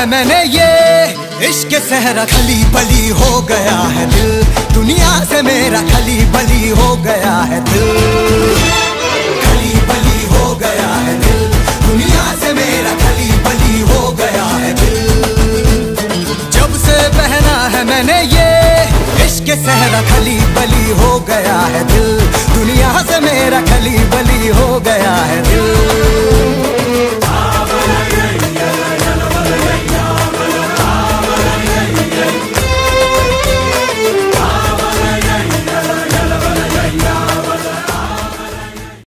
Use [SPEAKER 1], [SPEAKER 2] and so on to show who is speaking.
[SPEAKER 1] है मैंने ये इश्क सहरा, खली बली हो गया है दिल, दुनिया से मेरा खली बली हो गया है दिल, खली बली हो गया है दिल, दुनिया से मेरा खली बली हो गया है दिल। जब से पहना है मैंने ये इश्क सहरा, खली बली हो गया है दिल, दुनिया से मेरा खली बली हो गया है दिल।